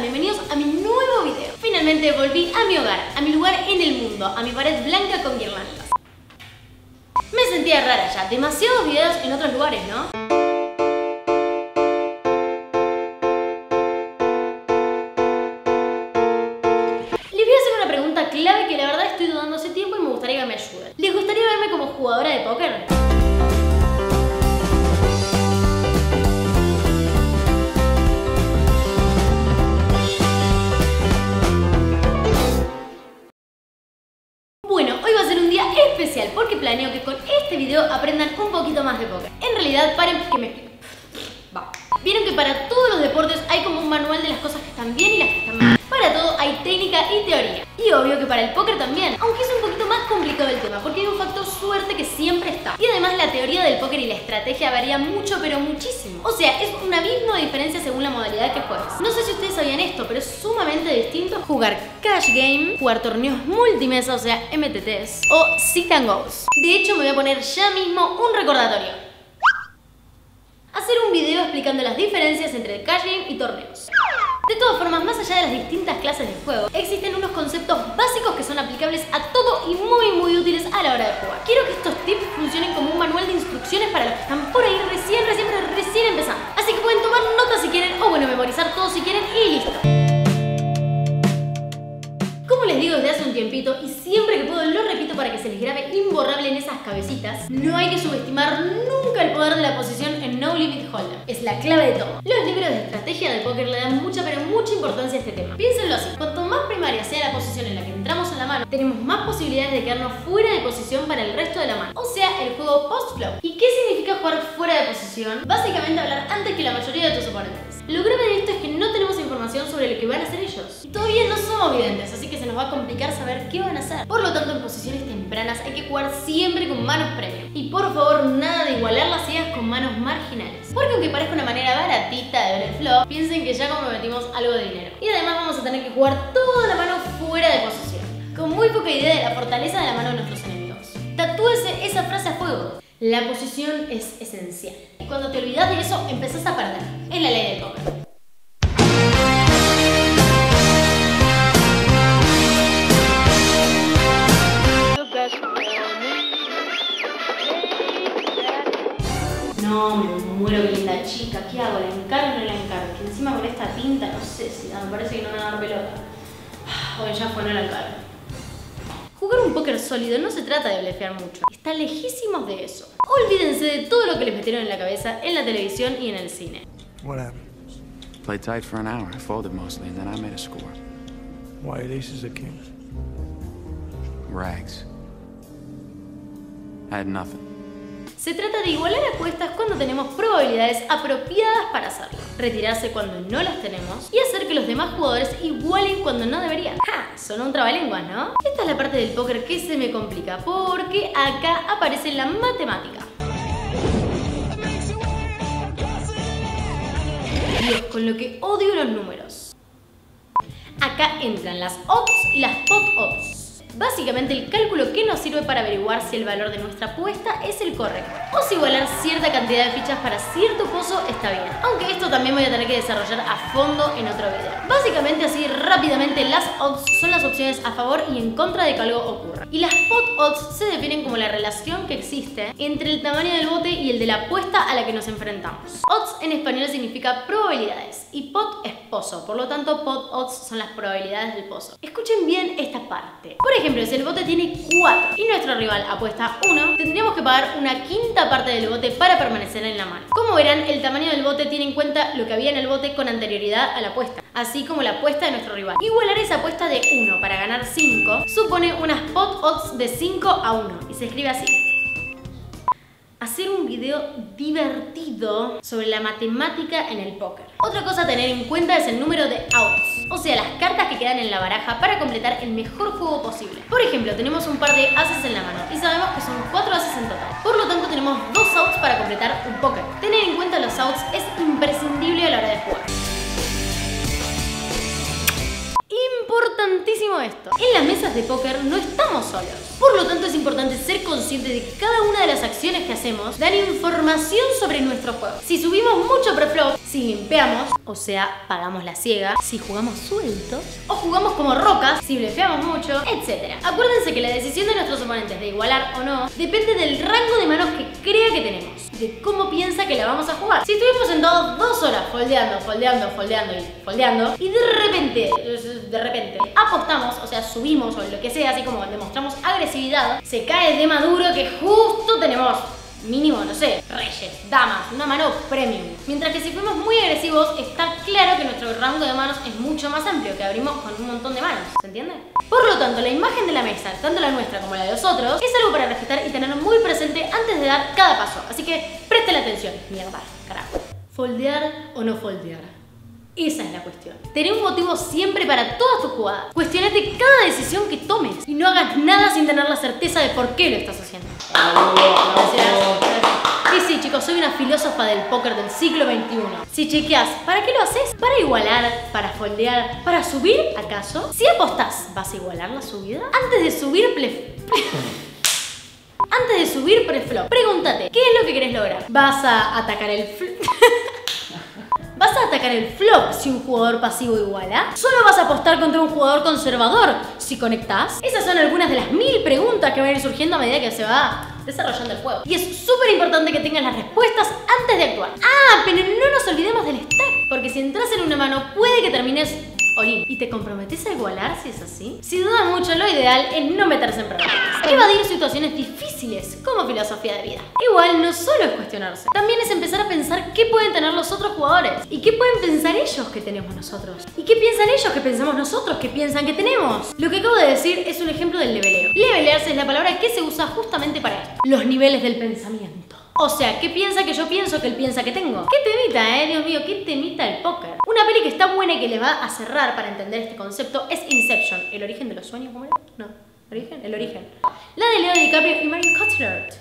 Bienvenidos a mi nuevo video. Finalmente volví a mi hogar, a mi lugar en el mundo, a mi pared blanca con guirnaldas. Me sentía rara ya, demasiados videos en otros lugares, ¿no? Les voy a hacer una pregunta clave que la verdad estoy dudando hace tiempo y me gustaría que me ayuden. ¿Les gustaría verme como jugadora de póker? Bueno, hoy va a ser un día especial porque planeo que con este video aprendan un poquito más de póker. En realidad, paren que me explico. Va. Vieron que para todos los deportes hay como un manual de las cosas que están bien y las que están mal. Para todo hay técnica y teoría. Y obvio que para el póker también, aunque es un poquito más complicado el tema porque hay un factor suerte que siempre está. Y además la teoría del póker y la estrategia varía mucho, pero muchísimo. O sea, es un abismo de diferencia según la modalidad que juegues. No sé si ustedes sabían esto, pero es sumamente distinto jugar cash game, jugar torneos multimesa, o sea, MTTs, o sit and goes. De hecho, me voy a poner ya mismo un recordatorio. Hacer un video explicando las diferencias entre cash game y torneos. De todas formas, más allá de las distintas clases de juego, existen unos conceptos básicos que son aplicables a todo y muy útiles a la hora de jugar. Quiero que estos tips funcionen como un manual de instrucciones para los que están por ahí recién empezando. Así que pueden tomar notas si quieren, o bueno, memorizar todo si quieren y listo. Como les digo desde hace un tiempito, y siempre que puedo lo repito para que se les grabe imborrable en esas cabecitas, no hay que subestimar nunca el poder de la posición en No Limit Hold'em. Es la clave de todo. Los libros de estrategia de póker le dan mucha importancia a este tema. Piénsenlo así, cuanto más primaria sea la posición en la que entramos en la mano, tenemos más posibilidades de quedarnos fuera de posición para el resto de la mano. O sea, el juego post-flop. ¿Y qué significa jugar fuera de posición? Básicamente hablar antes que la mayoría de tus oponentes. Lo grave de esto es que no tenemos información sobre lo que van a hacer ellos. Y todavía no somos videntes, así que se nos va a complicar saber qué van a hacer. Por lo tanto, en posiciones tempranas hay que jugar siempre con manos premium. Y por favor, nada de igualar las ideas con manos marginales. Porque aunque parezca una manera baratita de ver el flop, piensen que ya comprometimos algo de dinero. Y además vamos a tener que jugar toda la mano fuera de posición, con muy poca idea de la fortaleza de la mano de nuestros enemigos. Tatúese esa frase a fuego. La posición es esencial. Y cuando te olvidas de eso, empezás a perder. Es la ley del póker. No, me muero, qué linda chica. ¿Qué hago? ¿La encargo o no la encargo? Que encima con esta tinta, no sé si me parece que no me va a dar pelota. Bueno, ya fue, no la encargo. Jugar un póker sólido no se trata de blefear mucho. Están lejísimos de eso. Olvídense de todo lo que les metieron en la cabeza en la televisión y en el cine. What happened? Played tight for an hour. I folded mostly, and then I made a score. White aces of kings. Rags. I had nothing. Se trata de igualar apuestas cuando tenemos probabilidades apropiadas para hacerlo, retirarse cuando no las tenemos y hacer que los demás jugadores igualen cuando no deberían. ¡Ja! Sonó un trabalenguas, ¿no? Esta es la parte del póker que se me complica porque acá aparece la matemática. Dios, con lo que odio los números. Acá entran las odds y las pot odds. Básicamente el cálculo que nos sirve para averiguar si el valor de nuestra apuesta es el correcto o si igualar cierta cantidad de fichas para cierto pozo está bien. Aunque esto también voy a tener que desarrollar a fondo en otro video. Básicamente así rápidamente las odds son las opciones a favor y en contra de que algo ocurra. Y las pot odds se definen como la relación que existe entre el tamaño del bote y el de la apuesta a la que nos enfrentamos. Odds en español significa probabilidades y pot es pozo, por lo tanto pot odds son las probabilidades del pozo. Escuchen bien esta parte. Por ejemplo, si el bote tiene 4 y nuestro rival apuesta 1, tendríamos que pagar una quinta parte del bote para permanecer en la mano. Como verán, el tamaño del bote tiene en cuenta lo que había en el bote con anterioridad a la apuesta, así como la apuesta de nuestro rival. Igualar esa apuesta de 1 para ganar 5 supone unas pot odds de 5 a 1 y se escribe así. Hacer un video divertido sobre la matemática en el póker. Otra cosa a tener en cuenta es el número de outs, o sea, las cartas que quedan en la baraja para completar el mejor juego posible. Por ejemplo, tenemos un par de ases en la mano y sabemos que son 4 ases en total. Por lo tanto, tenemos 2 outs para completar un póker. Tener en cuenta los outs es imprescindible a la hora de jugar. importantísimo esto. En las mesas de póker no estamos solos. Por lo tanto, es importante ser consciente de que cada una de las acciones que hacemos dan información sobre nuestro juego. Si subimos mucho preflop, si limpeamos, o sea, pagamos la ciega, si jugamos sueltos, o jugamos como rocas, si blefeamos mucho, etc. Acuérdense que la decisión de nuestros oponentes de igualar o no depende del rango de manos que crea que tenemos, de cómo piensa que la vamos a jugar. Si estuvimos sentados 2 horas foldeando y de repente apostamos, o sea, subimos o lo que sea, así como demostramos agresividad, se cae de maduro que justo tenemos mínimo, no sé, reyes, damas, una mano premium. Mientras que si fuimos muy agresivos, está claro que nuestro rango de manos es mucho más amplio, que abrimos con un montón de manos, ¿se entiende? Por lo tanto, la imagen de la mesa, tanto la nuestra como la de los otros, es algo para respetar y tener muy presente antes de dar cada paso. Así que presten atención, mierda, carajo. ¿Foldear o no foldear? Esa es la cuestión. Tener un motivo siempre para todas tus jugadas. Cuestionate cada decisión que tomes y no hagas nada sin tener la certeza de por qué lo estás haciendo. Y sí, chicos, soy una filósofa del póker del siglo XXI. Si chequeas, ¿para qué lo haces? ¿Para igualar? ¿Para foldear? ¿Para subir, acaso? Si apostás, ¿vas a igualar la subida? Antes de subir preflop, pregúntate, ¿qué es lo que querés lograr? ¿Vas a atacar el ¿Vas a atacar el flop si un jugador pasivo iguala? ¿Solo vas a apostar contra un jugador conservador si conectás? Esas son algunas de las 1000 preguntas que van a ir surgiendo a medida que se va desarrollando el juego. Y es súper importante que tengas las respuestas antes de actuar. Ah, pero no nos olvidemos del stack, porque si entras en una mano puede que termines all-in. ¿Y te comprometes a igualar si es así? Si dudas mucho, lo ideal es no meterse en problemas. Evadir situaciones difíciles como filosofía de vida. Igual no solo es cuestionarse, también es empezar a pensar qué pueden tener los otros jugadores y qué pueden pensar ellos que tenemos nosotros y qué piensan ellos que pensamos nosotros que piensan que tenemos. Lo que acabo de decir es un ejemplo del leveleo. Levelearse es la palabra que se usa justamente para esto. Los niveles del pensamiento. O sea, ¿qué piensa que yo pienso que él piensa que tengo? ¿Qué temita, Dios mío, qué temita el póker? Una peli que está buena y que les va a cerrar para entender este concepto es Inception. ¿El origen de los sueños? ¿Cómo era? No. ¿Origen? El origen. La de Leo DiCaprio y Marion Cotillard.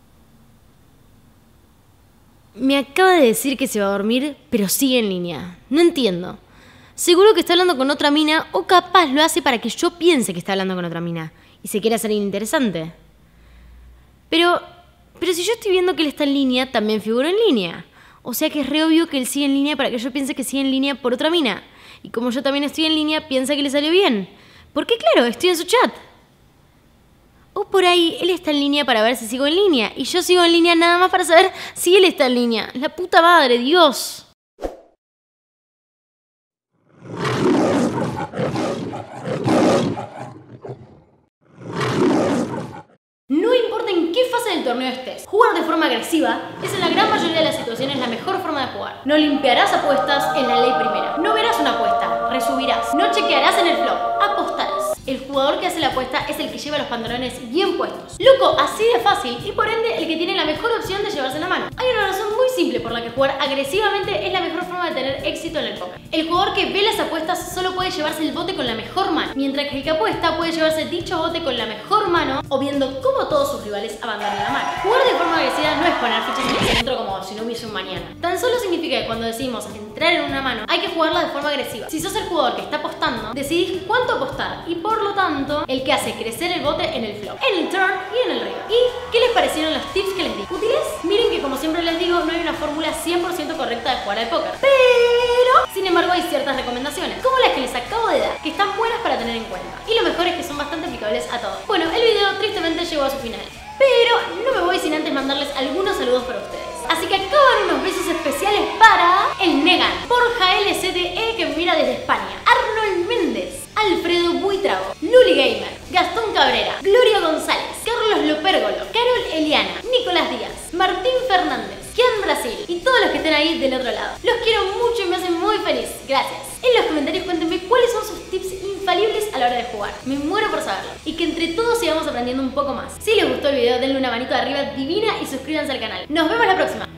Me acaba de decir que se va a dormir, pero sigue en línea. No entiendo. Seguro que está hablando con otra mina o capaz lo hace para que yo piense que está hablando con otra mina y se quiere hacer interesante. Pero si yo estoy viendo que él está en línea, también figuro en línea. O sea que es re obvio que él sigue en línea para que yo piense que sigue en línea por otra mina. Y como yo también estoy en línea, piensa que le salió bien. Porque claro, estoy en su chat. O por ahí, él está en línea para ver si sigo en línea. Y yo sigo en línea nada más para saber si él está en línea. La puta madre, Dios. No importa en qué fase del torneo estés, jugar de forma agresiva es en la gran mayoría de las situaciones la mejor forma de jugar. No limpiarás apuestas en la ley primera. No verás una apuesta, resubirás. No chequearás en el flop, apostarás. El jugador que hace la apuesta es el que lleva los pantalones bien puestos. Loco, así de fácil y por ende el que tiene la mejor opción de llevarse la mano. Hay una razón muy simple por la que jugar agresivamente es la mejor forma de tener éxito en el póker. El jugador que ve las apuestas solo puede llevarse el bote con la mejor mano, mientras que el que apuesta puede llevarse dicho bote con la mejor mano o viendo cómo todos sus rivales abandonan la mano. Jugar de forma agresiva no es poner fichas en el centro como si no hubiese un mañana. Tan solo significa que cuando decidimos entrar en una mano hay que jugarla de forma agresiva. Si sos el jugador que está apostando, decidís cuánto apostar y por lo tanto el que hace crecer el bote en el flop, en el turn y en el river. ¿Y qué les parecieron los tips que les di? ¿Útiles? Miren que como siempre les digo, no hay una fórmula 100% correcta de jugar al póker, pero sin embargo hay ciertas recomendaciones, como las que les acabo de dar, que están buenas para tener en cuenta. Y lo mejor es que son bastante aplicables a todos. Bueno, el video tristemente llegó a su final, pero no me voy sin antes mandarles algunos saludos para ustedes. Así que acá van unos besos especiales para el Negan, Borja LCDE que me mira desde España, Arnold Méndez, Alfredo Buitrago, Luli Gamer, Gastón Cabrera, Gloria González, Carlos Lopérgolo, Carol Eliana, Nicolás Díaz, Martín Fernández, Kian Brasil y todos los que estén ahí del otro lado. Los quiero mucho y me hacen muy feliz. Gracias. En los comentarios cuéntenme cuáles son sus tips infalibles a la hora de jugar. Me muero por saberlo. Y que entre todos sigamos aprendiendo un poco más. Si les gustó el video, denle una manito de arriba divina y suscríbanse al canal. Nos vemos la próxima.